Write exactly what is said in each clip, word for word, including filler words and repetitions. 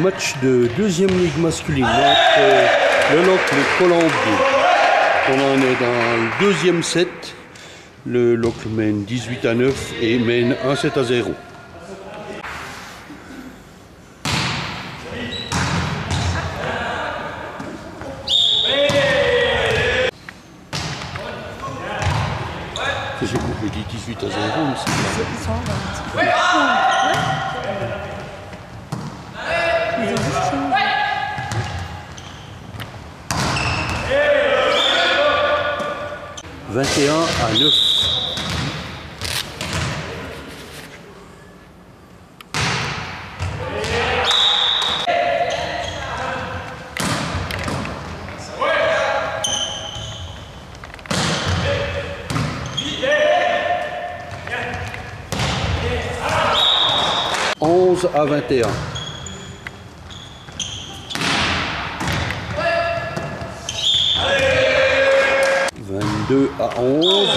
match de deuxième ligue masculine entre le Locle et Colombier. On en est dans le deuxième set. Le Locle mène dix-huit à neuf et mène un set à zéro. J'ai compris dit dix-huit à zéro, mais c'est pas vingt et un à neuf. onze à vingt et un. vingt-deux à onze.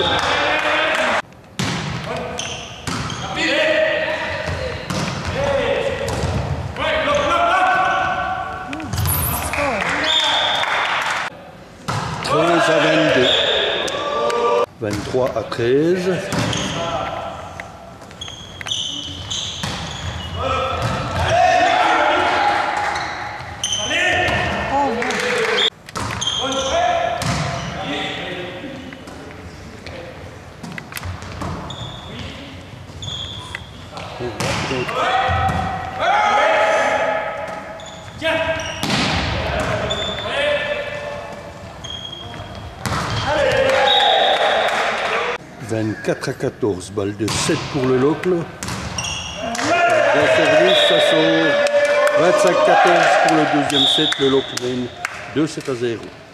treize à vingt-deux. vingt-trois à treize. vingt-quatre à quatorze, balle de sept pour le Locle. Bon service, ça sort. vingt-cinq à quatorze pour le deuxième set, le Locle mène deux sept à zéro.